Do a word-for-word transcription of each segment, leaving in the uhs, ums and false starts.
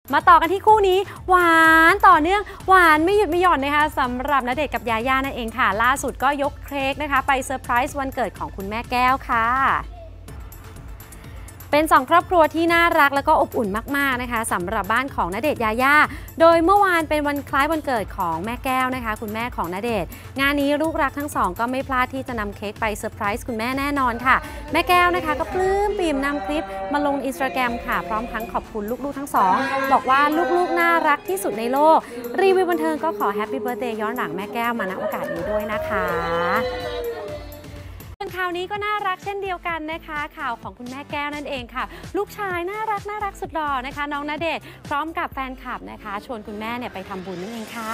มาต่อกันที่คู่นี้หวานต่อเนื่องหวานไม่หยุดไม่หย่อนนะคะสำหรับณเดชน์กับยาย่านั่นเองค่ะล่าสุดก็ยกเค้กนะคะไปเซอร์ไพรส์วันเกิดของคุณแม่แก้วค่ะเป็นสองครอบครัวที่น่ารักและก็อบอุ่นมากๆนะคะสำหรับบ้านของณเดชน์ยาย่าโดยเมื่อวานเป็นวันคล้ายวันเกิดของแม่แก้วนะคะคุณแม่ของณเดชน์งานนี้ลูกรักทั้งสองก็ไม่พลาดที่จะนำเค้กไปเซอร์ไพรส์คุณแม่แน่นอนค่ะแม่แก้วนะคะก็ปลื้มปิ่มนำคลิปมาลงอินสตาแกรมค่ะพร้อมทั้งขอบคุณลูกๆทั้งสองบอกว่าลูกๆน่ารักที่สุดในโลกรีวิวบันเทิงก็ขอแฮปปี้เบิร์ธเดย์ย้อนหลังแม่แก้วมาณโอกาสนี้ด้วยนะคะข่าวนี้ก็น่ารักเช่นเดียวกันนะคะข่าวของคุณแม่แก้วนั่นเองค่ะลูกชายน่ารักน่ารักสุดหล่อนะคะน้องณเดชน์พร้อมกับแฟนคลับนะคะชวนคุณแม่เนี่ยไปทำบุญนั่นเองค่ะ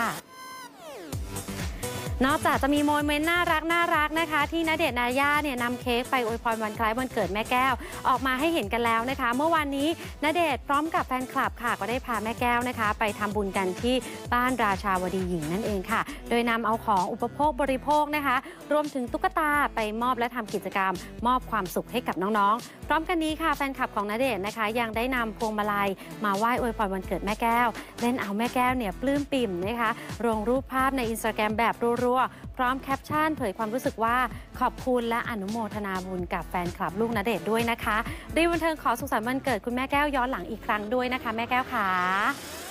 นอกจากจะมีโมเมนต์น่ารักน่ารักนะคะที่ณเดชน์ยาย่าเนี่ยนำเค้กไปอวยพรวันคล้ายวันเกิดแม่แก้วออกมาให้เห็นกันแล้วนะคะเมื่อวานนี้ณเดชน์พร้อมกับแฟนคลับค่ะก็ได้พาแม่แก้วนะคะไปทำบุญกันที่บ้านราชาวดีหญิงนั่นเองค่ะโดยนำเอาของอุปโภคบริโภคนะคะรวมถึงตุ๊กตาไปมอบและทำกิจกรรมมอบความสุขให้กับน้องๆพร้อมกันนี้ค่ะแฟนคลับของณเดชน์นะคะยังได้นำพวงมาลัยมาไหว้อวยพรวันเกิดแม่แก้วเล่นเอาแม่แก้วเนี่ยปลื้มปิ่มนะคะลงรูปภาพในอินสตาแกรมแบบรัวๆพร้อมแคปชั่นเผยความรู้สึกว่าขอบคุณและอนุโมทนาบุญกับแฟนคลับลูกณเดชน์ด้วยนะคะรีวิวบันเทิงขอสุขสันต์วันเกิดคุณแม่แก้วย้อนหลังอีกครั้งด้วยนะคะแม่แก้วค่ะ